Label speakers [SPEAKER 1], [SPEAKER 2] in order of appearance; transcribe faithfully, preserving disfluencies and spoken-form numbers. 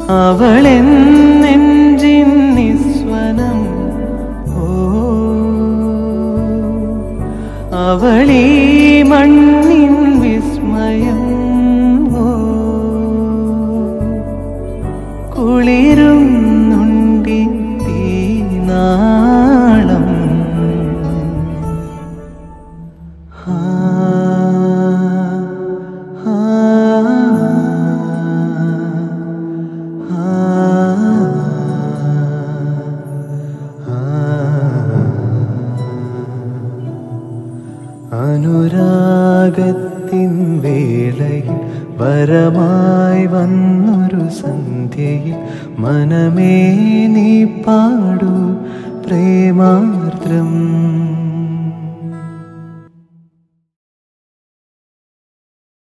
[SPEAKER 1] അവളെന്നെഞ്ചിൻ നിസ്വനം ഓ അവളീ മണ്ണിൻ വിസ്മയം ഓ കുളിരുന്നുണ്ടി തീനാളം ഹാ അനുരാഗത്തിൻ വേളയിൽ വരമായി വന്നൊരു സന്ധ്യയിൽ മനമേ നീ പാടൂ പ്രേമാർദ്രം.